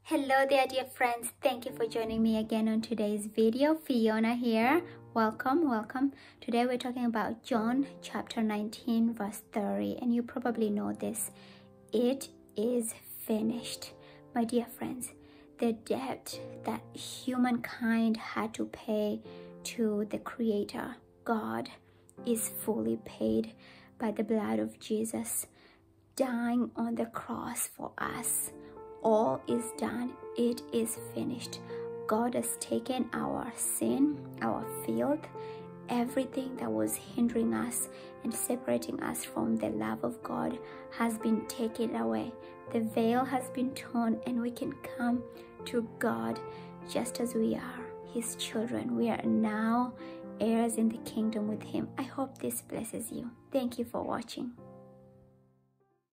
Hello there, dear friends. Thank you for joining me again on today's video. Fiona here. Welcome. Today we're talking about John chapter 19 verse 30, and you probably know this. It is finished. My dear friends, the debt that humankind had to pay to the Creator God is fully paid by the blood of Jesus dying on the cross for us. All is done. It is finished. God has taken our sin, our filth, everything that was hindering us and separating us from the love of God has been taken away. The veil has been torn, and we can come to God just as we are, His children. We are now heirs in the kingdom with Him. I hope this blesses you. Thank you for watching.